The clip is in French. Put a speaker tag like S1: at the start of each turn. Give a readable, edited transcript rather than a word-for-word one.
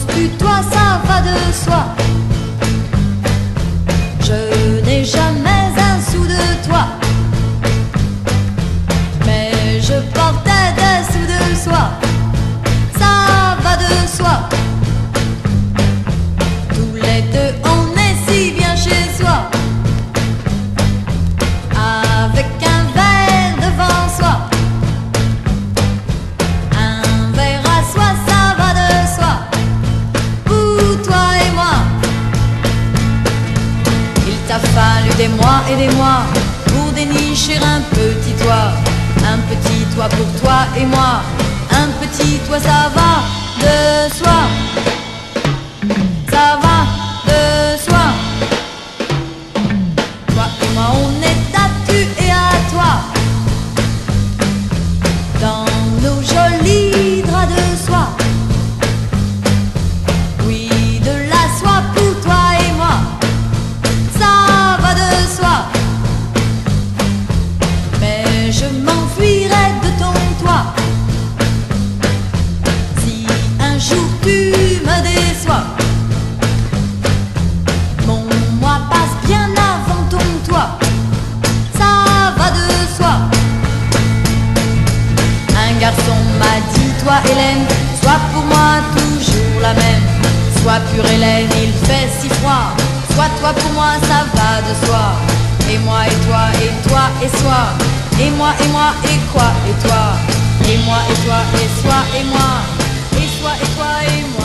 S1: tutoie, ça va de soi. Je n'ai jamais un sou de toi, mais je portais des sous de soie. Ça va de soi. Tous les deux on est si bien chez soi, avec un verre devant soi, un verre à soi, ça va de soi. Pour toi et moi, il t'a fallu des mois et des mois pour dénicher un petit toit. Un petit toit pour toi et moi, un petit toit, ça va de soi. Ça va de soi. Toi et moi on est à tu et à toi, dans nos jolis draps de soie. Oui, de la soie pour toi et moi, ça va de soi. Mais je m'enfuirai de ton toit si un jour tu me déçois. Mon moi passe bien avant ton toit, ça va de soi. Un garçon m'a dit, toi Hélène, sois pour moi toujours la même. Sois pure Hélène, il fait si froid. Sois toi pour moi, ça va de soi. Et moi et toi et toi et soi. Et moi et quoi et toi. Et moi et toi et soi et moi. Et soi et toi et moi.